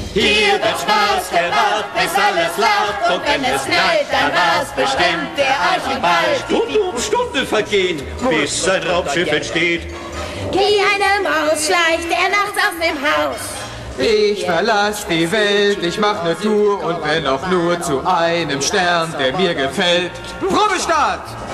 Hier wird Spaß gemacht, bis alles lacht. Und wenn es knallt, dann war's bestimmt der Archibald. Stunde um Stunde vergehen, bis ein Raumschiff entsteht. Wie eine Maus schleicht er nachts aus dem Haus. Ich verlass die Welt, ich mach ne Tour und wenn auch nur zu einem Stern, der mir gefällt. Probestart!